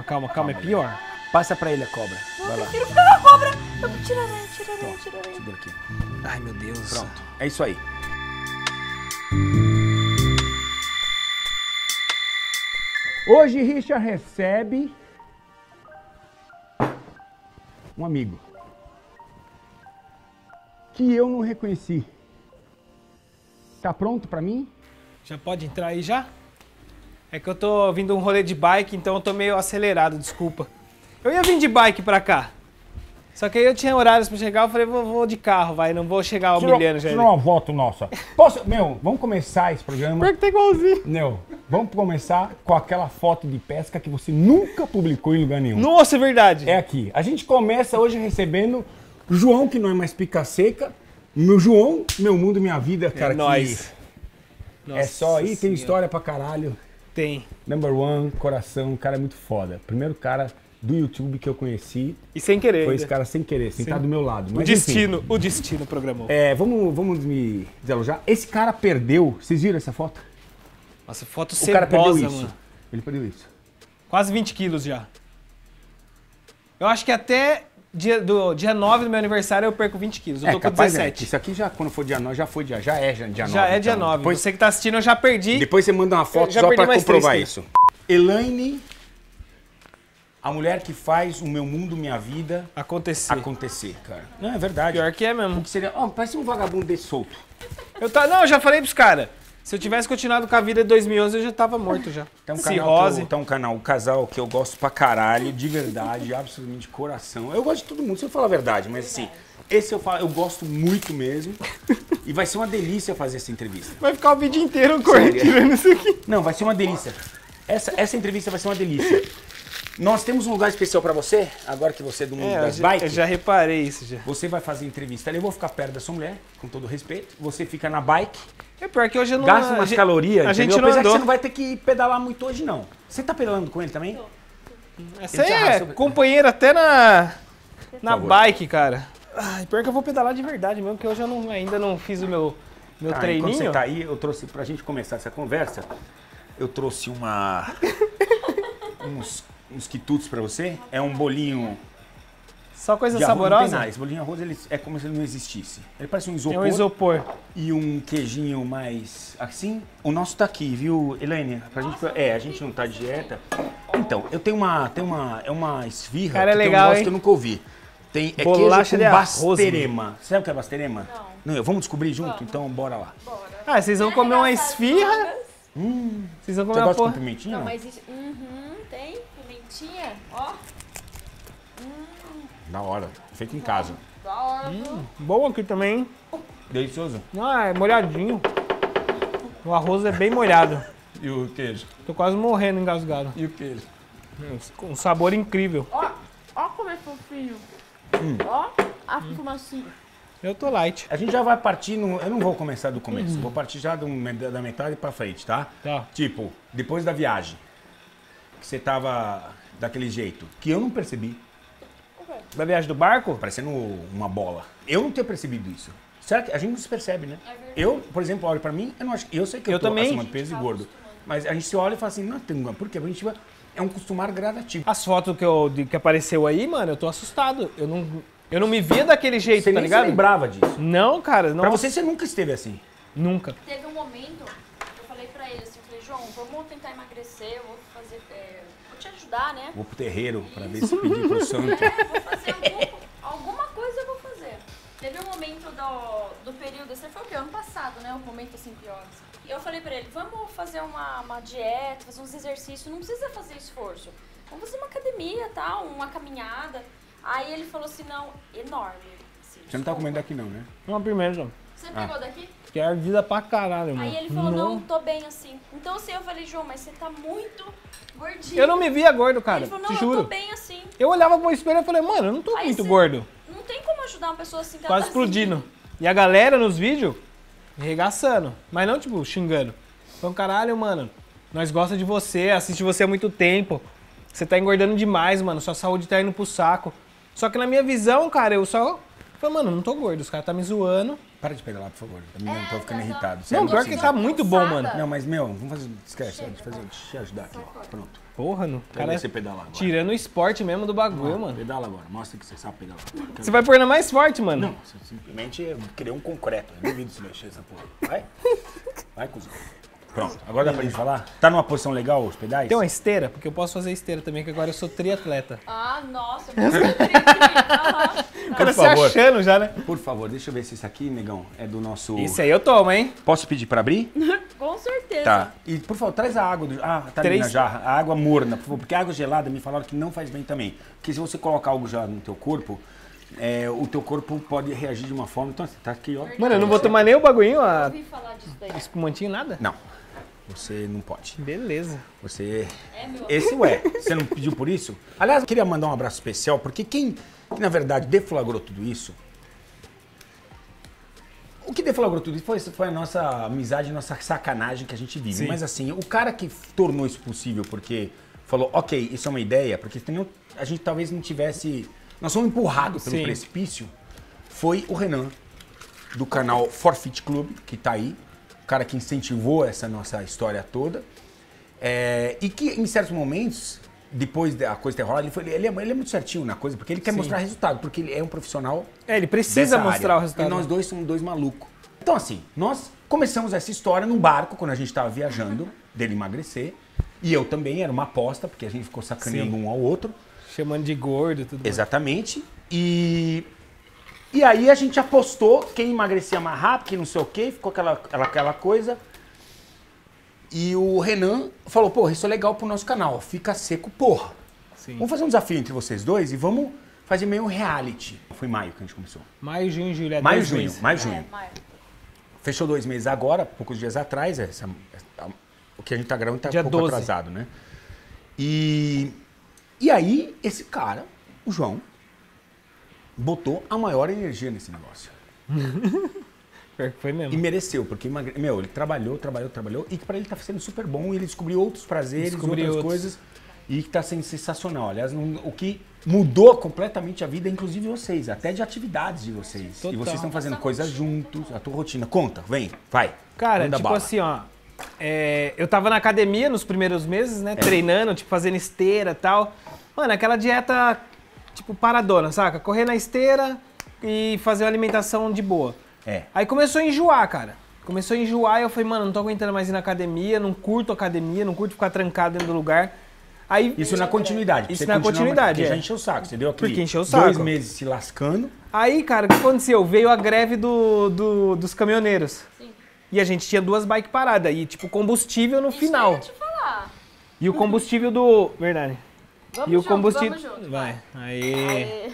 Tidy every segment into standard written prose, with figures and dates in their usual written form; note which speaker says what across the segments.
Speaker 1: Calma, é pior.
Speaker 2: Passa pra ele a cobra. Vai lá.
Speaker 3: Prefiro ficar com a cobra. Eu tirarei.
Speaker 2: Segura aqui.
Speaker 1: Ai, meu Deus.
Speaker 2: Pronto. É isso aí. Hoje Richard recebe um amigo que eu não reconheci. Tá pronto pra mim?
Speaker 1: Já pode entrar aí já? É que eu tô vindo um rolê de bike, então eu tô meio acelerado, desculpa. Eu ia vir de bike pra cá. Só que aí eu tinha horários pra chegar, eu falei, vou de carro, vai, não vou chegar humilhando já.
Speaker 2: Tirou uma foto nossa. Posso, vamos começar esse programa.
Speaker 1: Pior que tá igualzinho.
Speaker 2: Vamos começar com aquela foto de pesca que você nunca publicou em lugar nenhum.
Speaker 1: Nossa, é verdade.
Speaker 2: É aqui. A gente começa hoje recebendo o João, que não é mais pica seca. Meu João, meu mundo, minha vida, cara.
Speaker 1: É nóis.
Speaker 2: É só aí, tem história pra caralho.
Speaker 1: Tem.
Speaker 2: Number one, coração, um cara muito foda. Primeiro cara do YouTube que eu conheci.
Speaker 1: E sem querer.
Speaker 2: Foi esse cara sem querer, sentar do meu lado. Mas,
Speaker 1: o destino programou.
Speaker 2: Vamos me desalojar. Esse cara perdeu, vocês viram essa foto?
Speaker 1: Nossa, foto
Speaker 2: O cara perdeu
Speaker 1: cebosa,
Speaker 2: isso.
Speaker 1: mano.
Speaker 2: Ele perdeu isso.
Speaker 1: Quase 20 quilos já. Eu acho que até dia 9 do meu aniversário eu perco 20 quilos. Eu tô com 17.
Speaker 2: Isso aqui já, quando for dia 9, já foi dia 9. Já
Speaker 1: é dia 9.
Speaker 2: Depois,
Speaker 1: você que tá assistindo, eu já perdi.
Speaker 2: Depois você manda uma foto
Speaker 1: já
Speaker 2: só
Speaker 1: perdi
Speaker 2: pra
Speaker 1: mais
Speaker 2: comprovar
Speaker 1: 3
Speaker 2: isso. Elaine, a mulher que faz o meu mundo, minha vida acontecer, cara. Não, é verdade.
Speaker 1: Pior que é mesmo.
Speaker 2: Que seria, parece um vagabundo desse solto.
Speaker 1: Eu já falei pros caras. Se eu tivesse continuado com a vida de 2011, eu já tava morto já.
Speaker 2: Tem um
Speaker 1: Cirrose.
Speaker 2: canal, um casal que eu gosto pra caralho, de verdade, absolutamente de coração. Eu gosto de todo mundo, se eu falar a verdade, mas assim, esse eu gosto muito mesmo. E vai ser uma delícia fazer essa entrevista.
Speaker 1: Vai ficar o vídeo inteiro tirando isso aqui.
Speaker 2: Não, vai ser uma delícia. Essa entrevista vai ser uma delícia. Nós temos um lugar especial pra você, agora que você é do mundo das bikes.
Speaker 1: Eu já reparei isso já.
Speaker 2: Você vai fazer entrevista ali, eu vou ficar perto da sua mulher, com todo respeito. Você fica na bike.
Speaker 1: É pior que hoje eu não...
Speaker 2: Gasta umas calorias,
Speaker 1: a gente
Speaker 2: entendeu?
Speaker 1: não
Speaker 2: Apesar
Speaker 1: andou.
Speaker 2: que você não vai ter que pedalar muito hoje, não. Você tá pedalando com ele também?
Speaker 1: Você é companheiro até na bike, cara. Ai, pior que eu vou pedalar de verdade mesmo, porque hoje eu ainda não fiz o meu treininho.
Speaker 2: Enquanto você tá aí, eu trouxe, pra gente começar essa conversa, eu trouxe uns quitutes pra você. É um bolinho...
Speaker 1: Só coisa
Speaker 2: de arroz,
Speaker 1: saborosa?
Speaker 2: Não tem nada. Esse bolinho de arroz ele é como se ele não existisse. Ele parece um isopor.
Speaker 1: É um isopor.
Speaker 2: E um queijinho mais assim. O nosso tá aqui, viu, Elaine? A gente não tá de dieta. Então, eu tenho uma esfirra
Speaker 1: Cara, é
Speaker 2: que tem um
Speaker 1: legal,
Speaker 2: negócio
Speaker 1: hein?
Speaker 2: que eu nunca ouvi. Tem
Speaker 1: Bolacha
Speaker 2: queijo
Speaker 1: de
Speaker 2: com
Speaker 1: arroz,
Speaker 2: basterema. Sabe o que é basterema?
Speaker 3: Não.
Speaker 2: Vamos descobrir junto? Então, bora lá.
Speaker 1: Ah, vocês vão comer uma esfirra? Vocês vão comer
Speaker 2: Você
Speaker 1: uma
Speaker 2: gosta com
Speaker 1: porra...
Speaker 2: pimentinha?
Speaker 3: Não, mas isso... tem pimentinha, ó.
Speaker 2: Da hora. Feito em casa.
Speaker 3: Da hora,
Speaker 1: Bom aqui também, hein?
Speaker 2: Delicioso.
Speaker 1: Ah, é molhadinho. O arroz é bem molhado.
Speaker 2: E o queijo?
Speaker 1: Tô quase morrendo engasgado.
Speaker 2: E o queijo?
Speaker 1: Um sabor incrível.
Speaker 3: Ó como é fofinho. Ó, a fumacinha.
Speaker 1: Eu tô light.
Speaker 2: A gente já vai partir eu não vou começar do começo. Vou partir já da metade pra frente, tá?
Speaker 1: Tá.
Speaker 2: Tipo, depois da viagem. Que você tava daquele jeito. Que eu não percebi.
Speaker 1: Da viagem do barco?
Speaker 2: Parecendo uma bola. Eu não tenho percebido isso. Será que a gente não se percebe, né?
Speaker 3: verdade.
Speaker 2: Eu, por exemplo, olho pra mim, eu não acho. Eu sei que eu tô
Speaker 1: também.
Speaker 2: acima do peso e gordo. Mas a gente se olha e fala assim, não tem. Por quê? Porque a gente é um costumar gradativo.
Speaker 1: As fotos que apareceu aí, mano, eu tô assustado. Eu não me via daquele jeito,
Speaker 2: Você
Speaker 1: tá
Speaker 2: nem se
Speaker 1: ligado?
Speaker 2: lembrava disso.
Speaker 1: Não, cara, não.
Speaker 2: Pra você nunca esteve assim.
Speaker 1: Nunca.
Speaker 3: Teve um momento, eu falei pra ele assim, eu falei, João, vamos tentar emagrecer, eu vou fazer, vou te ajudar, né?
Speaker 2: Vou pro terreiro pra ver se pedir pro santo.
Speaker 3: Vou fazer alguma coisa eu vou fazer. Teve um momento do período, esse foi o quê? Ano passado, né? Um momento assim pior. E eu falei pra ele, vamos fazer uma dieta, fazer uns exercícios, não precisa fazer esforço. Vamos fazer uma academia, tal, uma caminhada. Aí ele falou assim, não, enorme. Assim,
Speaker 2: Você não tá comendo daqui não, né?
Speaker 1: Uma primeira.
Speaker 3: Você pegou daqui?
Speaker 1: Que é ardida pra caralho, mano.
Speaker 3: Aí ele falou, não, tô bem assim. Então assim, eu falei, João, mas você tá muito gordinho.
Speaker 1: Eu não me via gordo, cara.
Speaker 3: Ele falou,
Speaker 1: te
Speaker 3: não,
Speaker 1: juro.
Speaker 3: eu tô bem assim.
Speaker 1: Eu olhava pro espelho e falei, mano, eu não tô
Speaker 3: Aí
Speaker 1: muito
Speaker 3: você-
Speaker 1: gordo.
Speaker 3: Não tem como ajudar uma pessoa assim que
Speaker 1: Quase
Speaker 3: ela tá
Speaker 1: explodindo. E a galera nos vídeos regaçando. Mas não, tipo, xingando. Falando, caralho, mano, nós gosta de você, assiste você há muito tempo. Você tá engordando demais, mano. Sua saúde tá indo pro saco. Só que na minha visão, cara, eu só Falei, mano, não tô gordo, os caras tá me zoando.
Speaker 2: Para de pedalar, por favor. Eu tô ficando irritado.
Speaker 1: Não,
Speaker 2: Sério,
Speaker 1: pior que tá muito bom, mano.
Speaker 2: Não, mas, meu, vamos fazer... Esquece, deixa eu te ajudar aqui, ó. Pronto.
Speaker 1: Porra, no
Speaker 2: Quero
Speaker 1: cara
Speaker 2: ver você pedalar agora.
Speaker 1: tirando o esporte mesmo do bagulho, mano.
Speaker 2: Pedala agora, mostra que você sabe pedalar.
Speaker 1: Você vai pôr na mais forte, mano.
Speaker 2: Não, você simplesmente criou um concreto. Eu duvido se mexer essa porra. Vai. Vai, cuzão. Pronto, agora dá pra gente falar? Tá numa posição legal os pedais?
Speaker 1: Tem uma esteira? Porque eu posso fazer esteira também, que agora eu sou triatleta.
Speaker 3: Ah, nossa, eu vou ser
Speaker 1: O cara se
Speaker 2: favor.
Speaker 1: achando já, né?
Speaker 2: Por favor, deixa eu ver se esse aqui, negão, é do nosso...
Speaker 1: Esse aí eu tomo, hein?
Speaker 2: Posso pedir pra abrir?
Speaker 3: Com certeza.
Speaker 2: Tá. E, por favor, traz a água. Tá ali
Speaker 1: Três.
Speaker 2: na jarra. A água morna, por favor. Porque a água gelada me falaram que não faz bem também. Porque se você colocar algo gelado no teu corpo, o teu corpo pode reagir de uma forma... Então, tá aqui, ó.
Speaker 1: Mano, eu não vou tomar nem o bagulhinho,
Speaker 3: Eu
Speaker 1: a
Speaker 3: ouvi falar disso daí.
Speaker 1: espumantinho, nada?
Speaker 2: Não. Você não pode.
Speaker 1: Beleza.
Speaker 2: Você...
Speaker 3: É, meu.
Speaker 2: Esse Você não pediu por isso? Aliás, eu queria mandar um abraço especial, porque quem, na verdade, deflagrou tudo isso... O que deflagrou tudo isso foi a nossa amizade, nossa sacanagem que a gente vive.
Speaker 1: Sim.
Speaker 2: Mas assim, o cara que tornou isso possível porque falou, ok, isso é uma ideia, porque senão a gente talvez não tivesse... Nós fomos empurrados pelo
Speaker 1: Sim.
Speaker 2: precipício, foi o Renan, do canal Forfeit Club, que tá aí. O cara que incentivou essa nossa história toda. E que em certos momentos, depois da coisa ter rolado, ele é muito certinho na coisa, porque ele quer
Speaker 1: Sim.
Speaker 2: mostrar resultado, porque ele é um profissional
Speaker 1: Ele precisa
Speaker 2: dessa
Speaker 1: mostrar
Speaker 2: área.
Speaker 1: o resultado.
Speaker 2: E nós dois somos dois malucos. Então assim, nós começamos essa história num barco, quando a gente estava viajando, dele emagrecer. E eu também, era uma aposta, porque a gente ficou sacaneando
Speaker 1: Sim.
Speaker 2: um ao outro.
Speaker 1: Chamando de gordo, tudo mais.
Speaker 2: Exatamente. E aí a gente apostou quem emagrecia mais rápido, quem não sei o quê, ficou aquela coisa. E o Renan falou, porra, isso é legal pro nosso canal, fica seco, porra.
Speaker 1: Sim.
Speaker 2: Vamos fazer um desafio entre vocês dois e vamos fazer meio um reality. Foi em maio que a gente começou.
Speaker 1: Maio, junho, julho.
Speaker 2: Maio,
Speaker 1: 2
Speaker 2: junho,
Speaker 1: meses.
Speaker 2: maio, junho.
Speaker 3: Maio.
Speaker 2: Fechou 2 meses agora, poucos dias atrás. O que a gente tá gravando tá
Speaker 1: Dia
Speaker 2: um pouco
Speaker 1: 12.
Speaker 2: atrasado, né? E aí, esse cara, o João, botou a maior energia nesse negócio.
Speaker 1: Pior que foi mesmo.
Speaker 2: E mereceu, porque, ele trabalhou, e que pra ele tá sendo super bom, e ele descobriu outros prazeres,
Speaker 1: Descobriu
Speaker 2: outras
Speaker 1: outros.
Speaker 2: coisas, e que tá sendo sensacional. Aliás, o que mudou completamente a vida, inclusive vocês, até de atividades de vocês.
Speaker 1: Total.
Speaker 2: E vocês estão fazendo coisas juntos, a tua rotina. Conta, vem, vai.
Speaker 1: Cara,
Speaker 2: manda
Speaker 1: tipo
Speaker 2: bala.
Speaker 1: assim, ó. Eu tava na academia nos primeiros meses, né? Treinando, tipo, fazendo esteira e tal. Mano, aquela dieta, tipo, paradona, saca? Correr na esteira e fazer uma alimentação de boa. Aí começou a enjoar, cara. Começou a enjoar e eu falei, mano, não tô aguentando mais ir na academia, não curto academia, não curto ficar trancado dentro do lugar. Aí,
Speaker 2: Isso na continuidade.
Speaker 1: Isso
Speaker 2: você
Speaker 1: na
Speaker 2: continuar,
Speaker 1: continuidade,
Speaker 2: porque já
Speaker 1: é.
Speaker 2: encheu o saco. Você deu aquele
Speaker 1: Porque encheu o saco.
Speaker 2: 2 meses se lascando.
Speaker 1: Aí, cara, o que aconteceu? Veio a greve dos caminhoneiros.
Speaker 3: Sim.
Speaker 1: E a gente tinha 2 bikes paradas. E, tipo, combustível no
Speaker 3: Isso
Speaker 1: final.
Speaker 3: eu ia te falar.
Speaker 1: E o combustível do... Verdade.
Speaker 3: Vamos
Speaker 1: E o
Speaker 3: junto,
Speaker 1: combustível...
Speaker 3: vamos junto.
Speaker 1: Vai. Aê.
Speaker 3: Aê.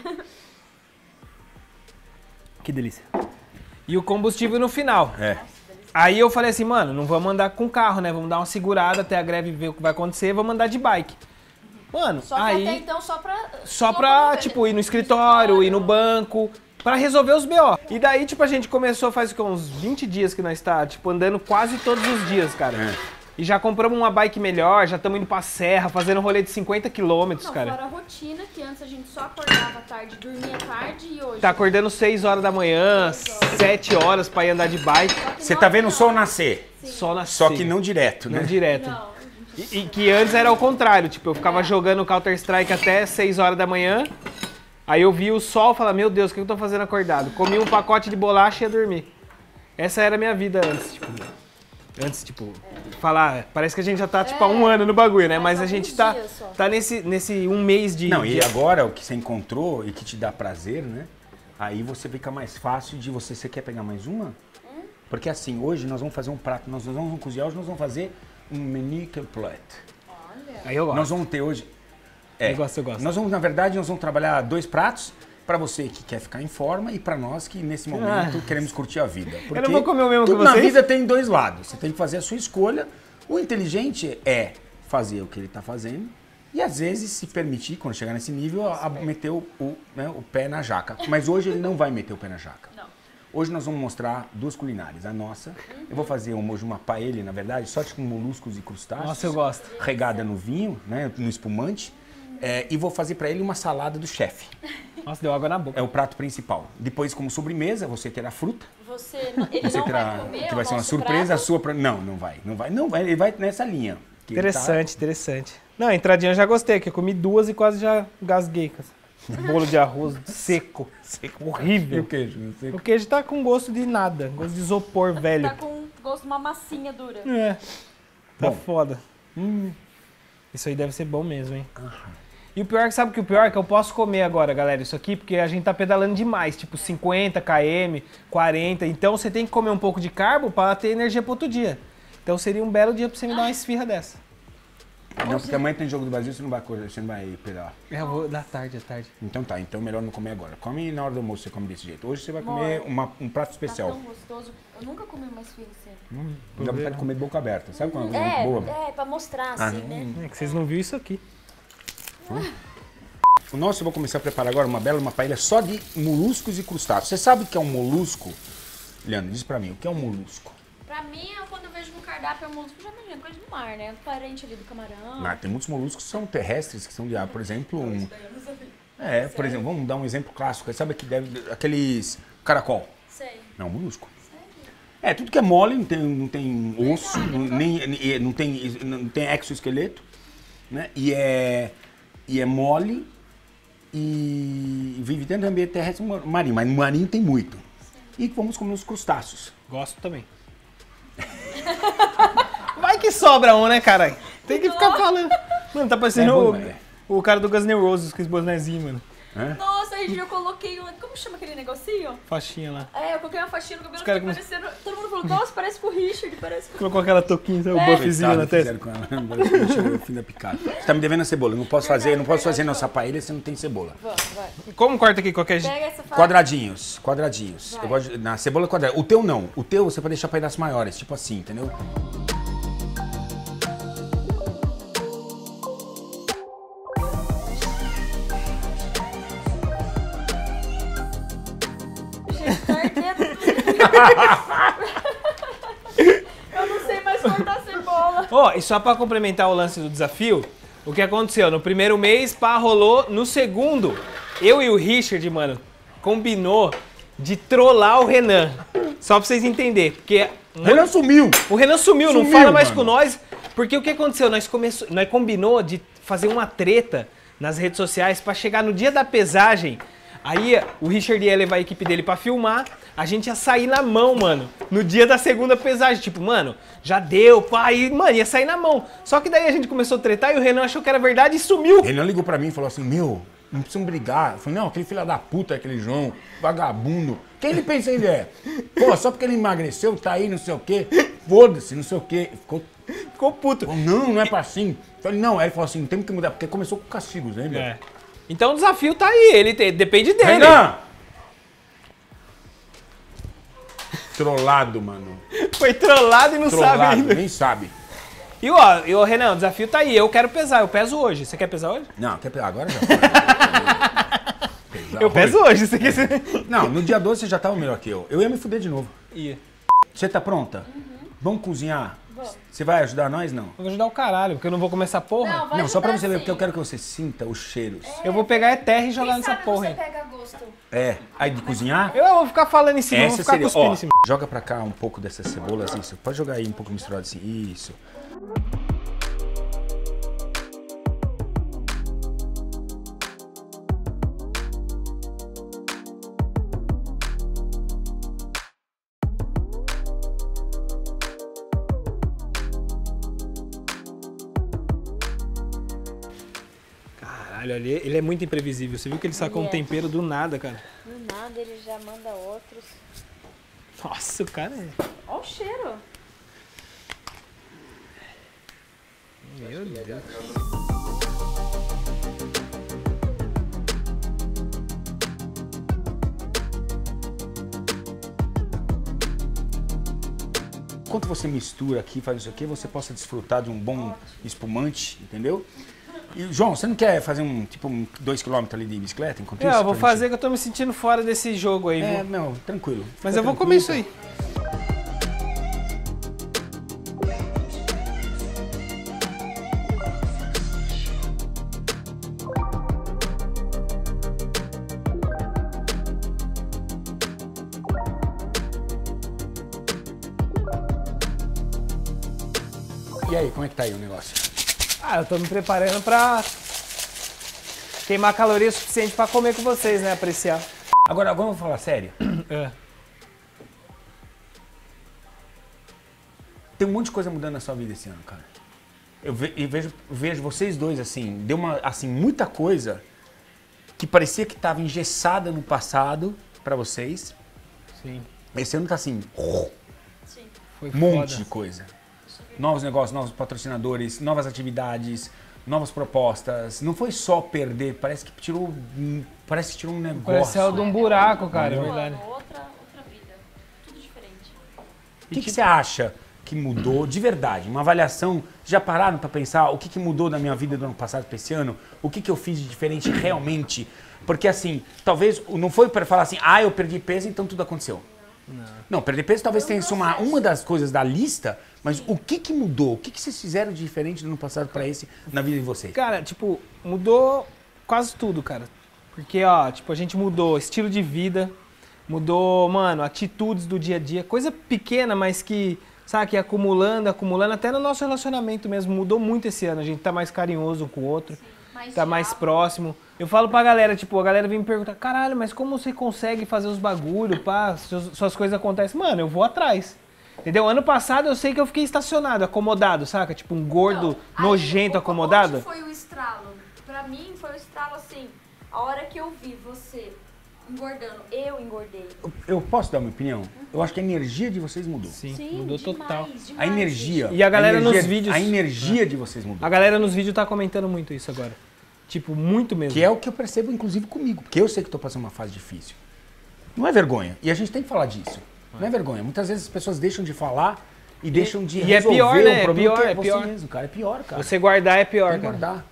Speaker 1: Que delícia. E o combustível no final.
Speaker 2: É.
Speaker 1: Aí eu falei assim, mano, não vamos andar com carro, né? Vamos dar uma segurada até a greve ver o que vai acontecer. Vamos andar de bike. Mano,
Speaker 3: Só que
Speaker 1: aí...
Speaker 3: até então só pra...
Speaker 1: Só pra, tipo, ir no escritório, ir no banco, pra resolver os BO. E daí, tipo, a gente começou faz uns 20 dias que nós tá, tipo, andando quase todos os dias, cara. E já compramos uma bike melhor, já estamos indo pra serra, fazendo rolê de 50 quilômetros,
Speaker 3: Não,
Speaker 1: cara.
Speaker 3: fora a rotina, que antes a gente só acordava tarde, dormia tarde e hoje...
Speaker 1: Tá acordando 6 horas da manhã, 7 horas pra ir andar de bike.
Speaker 2: Você tá vendo o sol nascer,
Speaker 1: Só na
Speaker 2: só que não direto, né?
Speaker 1: Não direto.
Speaker 3: Não,
Speaker 1: E que antes era o contrário, tipo, eu ficava jogando Counter-Strike até 6 horas da manhã, aí eu via o sol e falava, meu Deus, o que eu tô fazendo acordado? Comi um pacote de bolacha e ia dormir. Essa era a minha vida antes, tipo, falar, parece que a gente já tá, tipo, há um ano no bagulho, né? Mas a gente tá,
Speaker 3: dias só.
Speaker 1: tá nesse um mês de...
Speaker 2: Não, e
Speaker 1: de-
Speaker 2: agora o que você encontrou e que te dá prazer, né? Aí você fica mais fácil de você quer pegar mais uma? Porque assim, hoje nós vamos fazer um prato, nós vamos cozinhar, hoje nós vamos fazer um menu complet.
Speaker 1: Aí eu gosto.
Speaker 2: Nós vamos ter hoje...
Speaker 1: Eu gosto.
Speaker 2: Nós vamos, na verdade, nós vamos trabalhar 2 pratos para você que quer ficar em forma e para nós que nesse momento queremos curtir a vida. Porque
Speaker 1: não vou comer o mesmo que
Speaker 2: tudo na
Speaker 1: vocês.
Speaker 2: vida tem 2 lados. Você tem que fazer a sua escolha. O inteligente é fazer o que ele está fazendo e às vezes se permitir, quando chegar nesse nível, a meter o pé na jaca. Mas hoje ele não vai meter o pé na jaca.
Speaker 3: não.
Speaker 2: Hoje nós vamos mostrar 2 culinárias. A nossa, eu vou fazer hoje uma paella, na verdade, só com moluscos e crustáceos.
Speaker 1: Nossa, eu gosto.
Speaker 2: Regada no vinho, né, no espumante. E vou fazer para ele uma salada do chefe.
Speaker 1: Nossa, deu água na boca.
Speaker 2: É o prato principal. Depois, como sobremesa, você terá fruta.
Speaker 3: Ele
Speaker 2: Você
Speaker 3: não
Speaker 2: terá,
Speaker 3: vai comer
Speaker 2: que
Speaker 3: o
Speaker 2: vai ser uma
Speaker 3: nosso
Speaker 2: surpresa
Speaker 3: prato?
Speaker 2: sua. Não vai. Ele vai nessa linha. Que ele
Speaker 1: Interessante, interessante. Não, a entradinha eu já gostei, que eu comi 2 e quase já gasguei. Bolo de arroz seco, horrível.
Speaker 2: E o queijo? Não sei.
Speaker 1: O queijo tá com gosto de nada, gosto de isopor velho.
Speaker 3: Tá com gosto de uma massinha dura.
Speaker 1: É, tá
Speaker 2: Bom.
Speaker 1: foda. Isso aí deve ser bom mesmo, hein? E o pior, sabe que o pior é que eu posso comer agora, galera, isso aqui, porque a gente tá pedalando demais, tipo 50 km, 40, então você tem que comer um pouco de carbo pra ter energia pro outro dia. Então seria um belo dia pra você me dar uma esfirra dessa.
Speaker 2: Não, porque amanhã tem jogo do Brasil, você não vai pedalar.
Speaker 1: Eu vou da tarde, à tarde.
Speaker 2: Então tá, então melhor não comer agora. Come na hora do almoço, você come desse jeito. Hoje você vai comer um prato
Speaker 3: Tá
Speaker 2: especial.
Speaker 3: tão gostoso. Eu nunca comi uma esfirra assim.
Speaker 2: Dá vontade de comer de boca aberta. Sabe quando é muito boa?
Speaker 3: pra mostrar assim, né?
Speaker 1: É que vocês não viram isso aqui.
Speaker 2: O nosso eu vou começar a preparar agora uma paella só de moluscos e crustáceos. Você sabe o que é um molusco? Leandro, diz pra mim, o que é um molusco?
Speaker 3: Pra mim, quando eu vejo no cardápio, é molusco, já imagino, coisa do mar, né? Parente ali do camarão.
Speaker 2: Ah, tem muitos moluscos que são terrestres, que são de ar. Por exemplo, por exemplo, vamos dar um exemplo clássico. Sabe que aqueles caracol?
Speaker 3: Sei.
Speaker 2: Não, molusco. É, tudo que é mole, não tem osso, não tem exoesqueleto, né? E é mole e vive dentro do ambiente terrestre marinho, mas no marinho tem muito. E vamos comer os crustáceos.
Speaker 1: Gosto também. Vai que sobra um, né, caralho? Tem que ficar falando. Mano, tá parecendo o cara do Guns N' Roses com esse bonezinho, mano.
Speaker 3: Nossa, aí eu coloquei como chama aquele negocinho?
Speaker 1: Faixinha lá.
Speaker 3: É, eu coloquei uma faixinha no cabelo
Speaker 1: Os
Speaker 3: que
Speaker 1: caras
Speaker 3: tá parecendo... Todo mundo falou, nossa, parece com o Richard, parece com...
Speaker 1: Colocou aquela touquinha, o buffzinho na testa.
Speaker 2: Com ela, o fim da picada. Você tá me devendo a cebola. Eu não posso fazer nossa paella se não tem cebola.
Speaker 3: Vamos, vai.
Speaker 1: Como corta aqui qualquer jeito?
Speaker 3: Pega essa faca.
Speaker 2: Quadradinhos.
Speaker 3: Vai.
Speaker 2: Eu gosto na cebola quadrada. O teu não. O teu você pode deixar pedaços maiores, tipo assim, entendeu?
Speaker 3: Eu não sei mais cortar cebola.
Speaker 1: Ó, e só pra complementar o lance do desafio, o que aconteceu? No primeiro mês, pá, rolou. No segundo, eu e o Richard, mano, combinou de trollar o Renan. Só pra vocês entenderem, porque...
Speaker 2: O Renan sumiu!
Speaker 1: O Renan sumiu, não
Speaker 2: Sumiu,
Speaker 1: fala mais
Speaker 2: mano.
Speaker 1: com nós. Porque o que aconteceu? Nós combinou de fazer uma treta nas redes sociais pra chegar no dia da pesagem. Aí o Richard ia levar a equipe dele pra filmar, a gente ia sair na mão, mano, no dia da segunda pesagem. Tipo, mano, já deu, pá, e, mano, ia sair na mão. Só que daí a gente começou a tretar e o Renan achou que era verdade e sumiu.
Speaker 2: O Renan ligou pra mim e falou assim, não precisam brigar. Eu falei, não, aquele filho da puta, aquele João, vagabundo. Quem ele pensa que ele é? Pô, só porque ele emagreceu, tá aí, não sei o quê. Foda-se, não sei o quê.
Speaker 1: Ficou puto.
Speaker 2: Falou, não é pra assim. Eu falei, não. Aí ele falou assim, tem que mudar, porque começou com castigos, lembra?
Speaker 1: É. Então o desafio tá aí, depende dele.
Speaker 2: Renan! Trollado, mano.
Speaker 1: Foi trollado e não sabe
Speaker 2: Trollado,
Speaker 1: ainda.
Speaker 2: nem sabe.
Speaker 1: E ó, Renan, o desafio tá aí, eu quero pesar, eu peso hoje. Você quer pesar hoje?
Speaker 2: Não, quer pegar agora já.
Speaker 1: Eu peso hoje, você quer ser...
Speaker 2: Não, no dia 12 você já tava melhor que eu. Eu ia me fuder de novo.
Speaker 1: Ia.
Speaker 2: Você tá pronta? Vamos cozinhar?
Speaker 3: Vamos.
Speaker 2: Você vai ajudar nós, não?
Speaker 1: Eu vou ajudar o caralho, porque eu não vou comer essa porra.
Speaker 3: Vai
Speaker 2: Não, só pra
Speaker 3: ajudar
Speaker 2: você ver,
Speaker 3: sim.
Speaker 2: porque eu quero que você sinta os cheiros.
Speaker 1: Eu vou pegar terra e jogar
Speaker 3: Quem
Speaker 1: nessa
Speaker 3: sabe
Speaker 1: porra
Speaker 3: você
Speaker 1: aí.
Speaker 3: pega gosto.
Speaker 2: É. Aí de cozinhar?
Speaker 1: Eu vou ficar falando em cima, eu vou
Speaker 2: Essa
Speaker 1: ficar
Speaker 2: seria,
Speaker 1: cuspindo
Speaker 2: ó,
Speaker 1: em cima.
Speaker 2: joga pra cá um pouco dessas cebolas, isso. Pode jogar aí um pouco misturado assim, isso.
Speaker 1: Caralho, ele é muito imprevisível. Você viu que ele sacou um tempero do nada, cara?
Speaker 3: Do nada ele já manda outros.
Speaker 1: Nossa, o cara é...
Speaker 3: Olha o cheiro.
Speaker 1: Meu Deus.
Speaker 2: Enquanto você mistura aqui, faz isso aqui, você possa desfrutar de um bom espumante, entendeu? E, João, você não quer fazer 2 km ali de bicicleta enquanto isso?
Speaker 1: Eu vou
Speaker 2: Pra
Speaker 1: fazer que eu tô me sentindo fora desse jogo aí,
Speaker 2: gente...
Speaker 1: viu?
Speaker 2: É, não, tranquilo.
Speaker 1: Mas
Speaker 2: Fica
Speaker 1: eu vou
Speaker 2: tranquilo.
Speaker 1: comer isso aí.
Speaker 2: E aí, como é que tá aí o negócio?
Speaker 1: Ah, eu tô me preparando pra queimar caloria suficiente pra comer com vocês, né? Apreciar.
Speaker 2: Agora vamos falar sério.
Speaker 1: É.
Speaker 2: Tem um monte de coisa mudando na sua vida esse ano, cara. Eu vejo vocês dois assim, deu muita coisa que parecia que estava engessada no passado pra vocês.
Speaker 1: Sim.
Speaker 2: Esse ano tá assim,
Speaker 3: Sim.
Speaker 1: Foi
Speaker 2: um monte
Speaker 1: foda.
Speaker 2: de coisa. Novos negócios, novos patrocinadores, novas atividades, novas propostas. Não foi só perder, parece que tirou um negócio.
Speaker 1: Pareceu de um buraco, cara, é
Speaker 3: Outro
Speaker 1: verdade.
Speaker 3: ano, outra vida. Tudo diferente.
Speaker 2: O que você acha que mudou de verdade? Uma avaliação, já pararam para pensar o que mudou na minha vida do ano passado para esse ano? O que eu fiz de diferente realmente? Porque assim, talvez não foi para falar assim, eu perdi peso, então tudo aconteceu. Não, perder peso talvez tenha sido uma das coisas da lista, mas o que mudou? O que vocês fizeram de diferente do ano passado para esse na vida de vocês?
Speaker 1: Cara, tipo, mudou quase tudo, cara. Porque, ó, tipo, a gente mudou estilo de vida, mudou, mano, atitudes do dia a dia, coisa pequena, mas que, sabe, que acumulando, até no nosso relacionamento mesmo, mudou muito esse ano. A gente tá mais carinhoso um com o outro, tá mais próximo. Eu falo pra galera, tipo, a galera vem me perguntar, caralho, mas como você consegue fazer os bagulho, pá, suas coisas acontecem? Mano, eu vou atrás. Entendeu? Ano passado eu sei que eu fiquei estacionado, acomodado, saca? Tipo um gordo, nojento, acomodado.
Speaker 3: Onde foi o estralo? Pra mim foi o estralo assim, a hora que eu vi você engordando, eu engordei.
Speaker 2: Eu posso dar uma opinião? Eu acho que a energia de vocês mudou.
Speaker 1: Sim,
Speaker 3: Sim,
Speaker 1: mudou
Speaker 3: demais,
Speaker 1: total.
Speaker 3: demais,
Speaker 2: A energia.
Speaker 1: E a galera nos vídeos-
Speaker 2: A energia de vocês mudou.
Speaker 1: A galera nos vídeos tá comentando muito isso agora. Tipo, muito mesmo.
Speaker 2: Que é o que eu percebo, inclusive, comigo. Porque eu sei que estou passando uma fase difícil. Não é vergonha. E a gente tem que falar disso. Não é vergonha. Muitas vezes as pessoas deixam de falar e deixam de
Speaker 1: e é
Speaker 2: resolver
Speaker 1: pior, né?
Speaker 2: um problema que
Speaker 1: É
Speaker 2: é você
Speaker 1: pior.
Speaker 2: mesmo, cara. É pior, cara.
Speaker 1: Você guardar é pior,
Speaker 2: Tem que
Speaker 1: cara.
Speaker 2: guardar.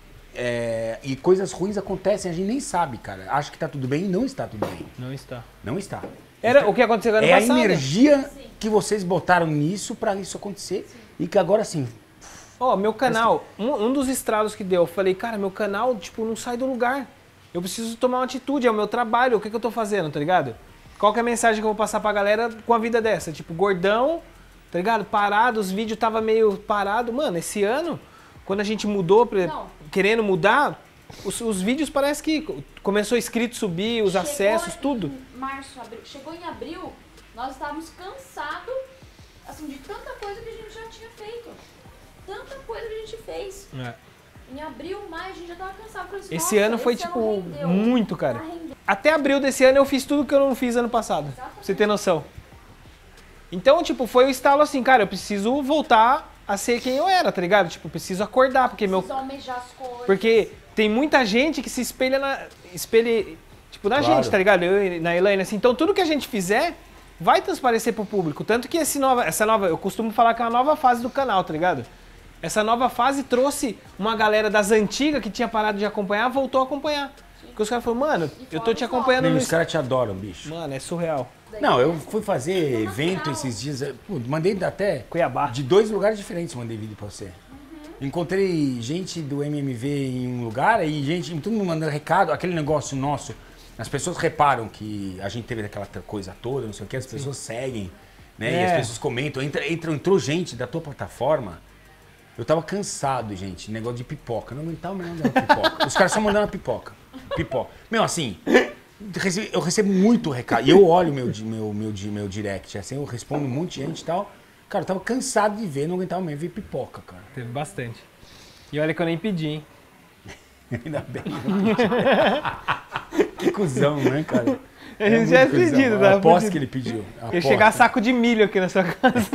Speaker 2: E coisas ruins acontecem, a gente nem sabe, cara. Acha que tá tudo bem e não está tudo bem.
Speaker 1: Não está.
Speaker 2: Não está.
Speaker 1: Era o que aconteceu ano
Speaker 2: É a
Speaker 1: passado.
Speaker 2: energia que vocês botaram nisso para isso acontecer. E que agora, assim,
Speaker 1: Ó, meu canal, um dos estralos que deu, eu falei, cara, meu canal, tipo, não sai do lugar. Eu preciso tomar uma atitude, é o meu trabalho, o que eu tô fazendo, tá ligado? Qual que é a mensagem que eu vou passar pra galera com a vida dessa? Tipo, gordão, tá ligado? Parado, os vídeos tava meio parado. Mano, esse ano, quando a gente mudou, querendo mudar, os vídeos parece que começou inscrito subir, os acessos, tudo.
Speaker 3: Em março, abril. Chegou em abril, nós estávamos cansados, assim, de tanta coisa que a gente já tinha feito. Tanta coisa que a gente fez.
Speaker 1: É.
Speaker 3: Em abril, maio, a gente já tava cansado. Falei assim,
Speaker 1: Esse
Speaker 3: nossa,
Speaker 1: ano foi,
Speaker 3: esse
Speaker 1: tipo,
Speaker 3: ano rendeu.
Speaker 1: muito, cara.
Speaker 3: Tá rendendo.
Speaker 1: Até abril desse ano eu fiz tudo que eu não fiz ano passado. Pra você ter noção. Então, tipo, foi o estalo assim, cara, eu preciso voltar a ser quem eu era, tá ligado? Tipo, preciso acordar, porque
Speaker 3: Preciso almejar as coisas.
Speaker 1: Porque tem muita gente que se espelha tipo, na gente, tá ligado? Eu e na Elaine, assim. Então, tudo que a gente fizer vai transparecer pro público. Tanto que essa nova, eu costumo falar que é uma nova fase do canal, tá ligado? Essa nova fase trouxe uma galera das antigas que tinha parado de acompanhar, voltou a acompanhar. Porque os caras falaram, mano, eu tô te acompanhando no...
Speaker 2: os caras te adoram, bicho.
Speaker 1: Mano, é surreal.
Speaker 2: Não, eu fui fazer evento esses dias, mandei até
Speaker 1: Cuiabá.
Speaker 2: de 2 lugares diferentes, mandei vídeo pra você. Encontrei gente do MMV em um lugar e gente, todo mundo mandando recado, aquele negócio nosso. As pessoas reparam que a gente teve aquela coisa toda, não sei o que, as pessoas seguem, né? E as pessoas comentam, entrou gente da tua plataforma. Eu tava cansado, gente, negócio de pipoca. Não aguentava mais mandar pipoca. Os caras só mandando pipoca. Pipoca. Meu, assim, eu recebo muito recado. E eu olho meu direct, assim, eu respondo um monte de gente e tal. Cara, eu tava cansado de ver, não aguentava mais ver pipoca, cara.
Speaker 1: Teve bastante. E olha que eu nem pedi, hein?
Speaker 2: Ainda bem. Que cuzão, né, cara?
Speaker 1: A gente já é
Speaker 2: muito cuzão.
Speaker 1: pedido,
Speaker 2: Eu
Speaker 1: tá?
Speaker 2: aposto que ele pediu.
Speaker 1: Ia
Speaker 2: Aposto.
Speaker 1: chegar saco de milho aqui na sua casa.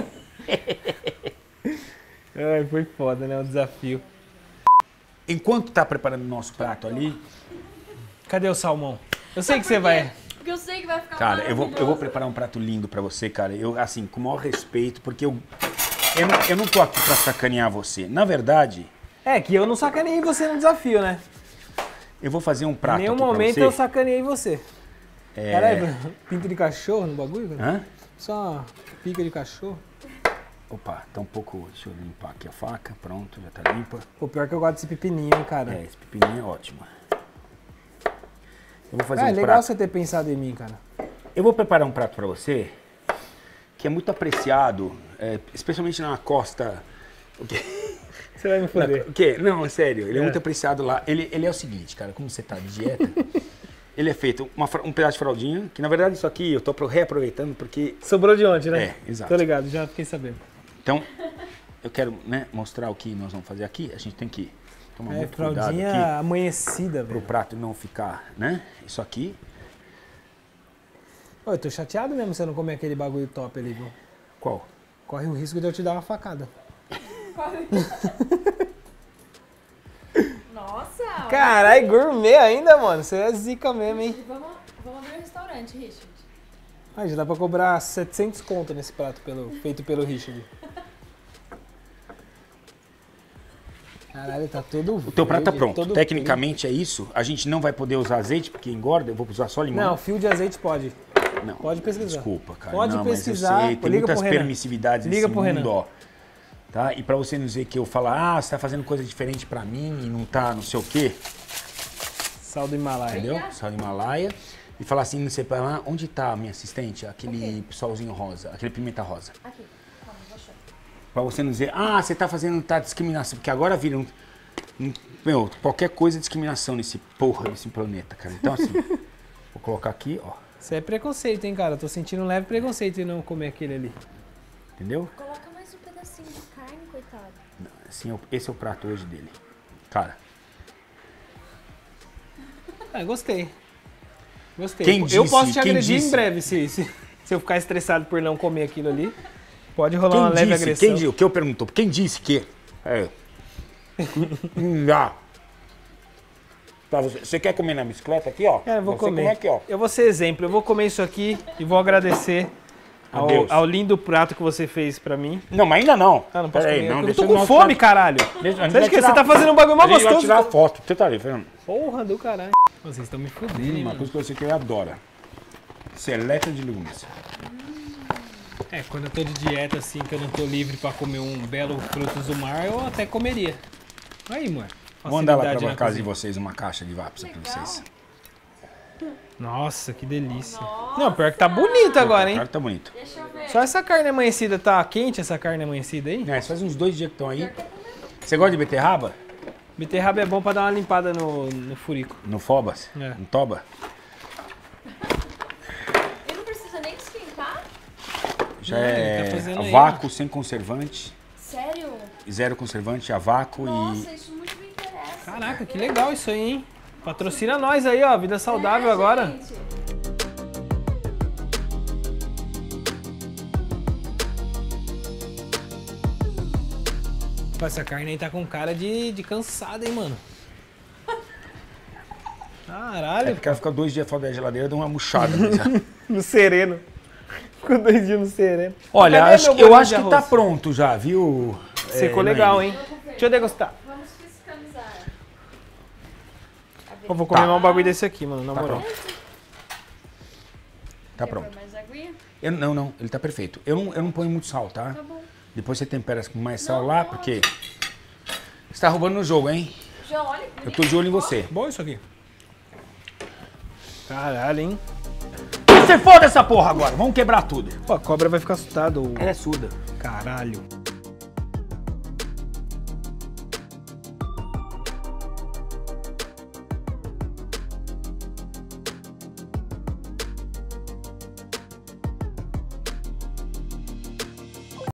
Speaker 1: Ai, foi foda, né? O desafio.
Speaker 2: Enquanto tá preparando o nosso prato ali,
Speaker 1: Cadê o salmão? Eu sei
Speaker 3: Sabe
Speaker 1: que você
Speaker 3: por quê?
Speaker 1: vai...
Speaker 3: Porque eu sei que vai ficar
Speaker 2: cara, eu vou
Speaker 3: maravilhoso.
Speaker 2: preparar um prato lindo pra você, cara. Eu, assim, com o maior respeito, porque eu não tô aqui pra sacanear você. Na verdade,
Speaker 1: É, que eu não sacaneei você no desafio, né?
Speaker 2: eu vou fazer um prato
Speaker 1: Em nenhum
Speaker 2: aqui pra
Speaker 1: momento
Speaker 2: você.
Speaker 1: eu sacaneei você.
Speaker 2: É.
Speaker 1: Caralho, pinto de cachorro no bagulho? Cara?
Speaker 2: Hã?
Speaker 1: Só uma pica de cachorro.
Speaker 2: Opa, tá um pouco... Deixa eu limpar aqui a faca. Pronto, já tá limpa.
Speaker 1: Pô, pior que eu gosto desse pepininho, hein, cara.
Speaker 2: Esse pepininho é ótimo. Eu vou fazer
Speaker 1: É
Speaker 2: um
Speaker 1: legal
Speaker 2: prato.
Speaker 1: você ter pensado em mim, cara.
Speaker 2: Eu vou preparar um prato pra você que é muito apreciado, especialmente na costa O quê?
Speaker 1: Você vai me foder.
Speaker 2: O quê? Não, é sério. Ele é muito apreciado lá. Ele é o seguinte, cara. Como você tá de dieta, ele é feito um pedaço de fraldinha, que na verdade isso aqui eu tô reaproveitando porque...
Speaker 1: Sobrou de ontem, né?
Speaker 2: É, exato.
Speaker 1: Tô ligado, já fiquei sabendo.
Speaker 2: Então, eu quero, né, mostrar o que nós vamos fazer aqui. A gente tem que tomar muito cuidado
Speaker 1: fraldinha
Speaker 2: aqui.
Speaker 1: amanhecida,
Speaker 2: Pro
Speaker 1: velho.
Speaker 2: prato não ficar, né? Isso aqui.
Speaker 1: Ô, eu tô chateado mesmo se eu não comer aquele bagulho top ali, viu?
Speaker 2: Qual?
Speaker 1: Corre o risco de eu te dar uma facada.
Speaker 3: Nossa!
Speaker 1: Caralho, gourmet ainda, mano. Você é zica mesmo, hein?
Speaker 3: Vamos abrir um restaurante, Richard.
Speaker 1: Ah, já dá pra cobrar 700 conto nesse prato feito pelo Richard. Caralho, tá todo
Speaker 2: O teu prato tá
Speaker 1: verde,
Speaker 2: pronto.
Speaker 1: todo
Speaker 2: Tecnicamente é isso. A gente não vai poder usar azeite porque engorda. Eu vou usar só
Speaker 1: preto.
Speaker 2: limão.
Speaker 1: Não, fio de azeite pode.
Speaker 2: Não.
Speaker 1: Pode pesquisar.
Speaker 2: Desculpa, cara.
Speaker 1: Pode
Speaker 2: não,
Speaker 1: pesquisar.
Speaker 2: Mas eu sei, tem
Speaker 1: Liga
Speaker 2: muitas
Speaker 1: pro Renan.
Speaker 2: permissividades
Speaker 1: Liga
Speaker 2: nesse
Speaker 1: pro Renan.
Speaker 2: mundo, ó. Tá? E pra você não dizer que eu falar, você tá fazendo coisa diferente pra mim e não tá não sei o quê,
Speaker 1: Sal do Himalaia.
Speaker 2: entendeu? Sal de Himalaia. E falar assim, não sei pra lá, onde tá a minha assistente? Aquele solzinho rosa, aquele pimenta rosa.
Speaker 3: Aqui, calma, vou achar.
Speaker 2: Pra você não dizer, você tá fazendo discriminação. Porque agora vira meu, qualquer coisa é discriminação nesse planeta, cara. Então assim, vou colocar aqui, ó.
Speaker 1: Isso é preconceito, hein, cara? Eu tô sentindo um leve preconceito em não comer aquele ali.
Speaker 2: Entendeu?
Speaker 3: Coloca mais um pedacinho de carne, coitado.
Speaker 2: Assim, esse é o prato hoje dele. Cara,
Speaker 1: Gostei. Gostei.
Speaker 2: Quem
Speaker 1: Eu
Speaker 2: disse-
Speaker 1: posso te
Speaker 2: quem
Speaker 1: agredir
Speaker 2: disse?
Speaker 1: em breve se eu ficar estressado por não comer aquilo ali. Pode rolar uma leve agressão.
Speaker 2: quem disse, o que eu perguntou? Quem disse que? Já. Tá, você quer comer na bicicleta aqui, ó?
Speaker 1: Eu vou
Speaker 2: Você
Speaker 1: comer.
Speaker 2: come aqui, ó.
Speaker 1: Eu vou ser exemplo. Eu vou comer isso aqui e vou agradecer
Speaker 2: Adeus.
Speaker 1: ao lindo prato que você fez pra mim.
Speaker 2: Não, mas ainda não.
Speaker 1: Ah, não posso
Speaker 2: Pera aí,
Speaker 1: comer.
Speaker 2: não,
Speaker 1: eu
Speaker 2: deixa
Speaker 1: tô com
Speaker 2: nós
Speaker 1: fome,
Speaker 2: tirar-
Speaker 1: caralho.
Speaker 2: Deixa, a gente
Speaker 1: Você acha
Speaker 2: vai
Speaker 1: que você
Speaker 2: tirar-
Speaker 1: tá fazendo um bagulho mais
Speaker 2: A gente vai
Speaker 1: gostoso?
Speaker 2: tirar foto. Você tá ali, Fernando?
Speaker 1: Porra do caralho. Vocês estão me fudendo, hein,
Speaker 2: Uma
Speaker 1: mano.
Speaker 2: coisa que você que adora. Seleta de legumes.
Speaker 1: É, quando eu tô de dieta assim, que eu não tô livre pra comer um belo frutos do mar, eu até comeria. Aí, amor.
Speaker 2: Vou mandar lá
Speaker 1: Facilidade
Speaker 2: pra
Speaker 1: na
Speaker 2: casa de
Speaker 1: cozinha.
Speaker 2: vocês uma caixa de vaps pra
Speaker 3: Legal.
Speaker 2: vocês.
Speaker 1: Nossa, que delícia. Não, pior que tá bonito agora, hein?
Speaker 2: Claro que tá bonito.
Speaker 3: Deixa eu ver.
Speaker 1: Só essa carne amanhecida, tá quente essa carne amanhecida aí?
Speaker 2: É, faz uns 2 dias que estão aí. Você gosta de beterraba?
Speaker 1: Beterraba é bom pra dar uma limpada no furico.
Speaker 2: No Fobas?
Speaker 1: É.
Speaker 2: No Toba?
Speaker 3: Ele não precisa nem esquentar?
Speaker 2: Já
Speaker 1: Não, ele
Speaker 2: é
Speaker 1: tá fazendo
Speaker 2: a
Speaker 1: aí,
Speaker 2: vácuo, sem conservante.
Speaker 3: Sério?
Speaker 2: Zero conservante, a vácuo
Speaker 3: Nossa, isso muito me interessa.
Speaker 1: Caraca, que legal isso aí, hein? Patrocina nós aí, ó. Vida saudável agora.
Speaker 3: Gente.
Speaker 1: Pô, essa carne aí tá com cara de cansada, hein, mano?
Speaker 2: É
Speaker 1: Caralho,
Speaker 2: porque ela fica 2 dias fora da geladeira, dá uma murchada. Mas,
Speaker 1: no sereno. Ficou 2 dias no sereno.
Speaker 2: olha,
Speaker 1: Cadê meu
Speaker 2: eu
Speaker 1: bolinho
Speaker 2: acho
Speaker 1: de
Speaker 2: que
Speaker 1: arroz?
Speaker 2: tá pronto já, viu?
Speaker 1: Secou
Speaker 2: Nair?
Speaker 1: legal, hein? Deixa eu degustar.
Speaker 3: Vamos fiscalizar.
Speaker 1: Eu vou comer
Speaker 2: Tá.
Speaker 1: mais um bagulho desse aqui, mano, na
Speaker 2: Tá
Speaker 1: moral.
Speaker 2: pronto. Tá pronto.
Speaker 3: Mais aguinha?
Speaker 2: Não, ele tá perfeito. Eu não ponho muito sal, tá?
Speaker 3: Tá bom.
Speaker 2: Depois você tempera com mais sal
Speaker 3: Não,
Speaker 2: lá,
Speaker 3: pode.
Speaker 2: porque você tá roubando no jogo, hein?
Speaker 3: Já olha.
Speaker 2: Eu tô de olho em você.
Speaker 1: Bom isso aqui. Caralho, hein?
Speaker 2: Você foda essa porra agora, vamos quebrar tudo.
Speaker 1: Pô, a cobra vai ficar assustada.
Speaker 2: Ela é surda.
Speaker 1: Caralho.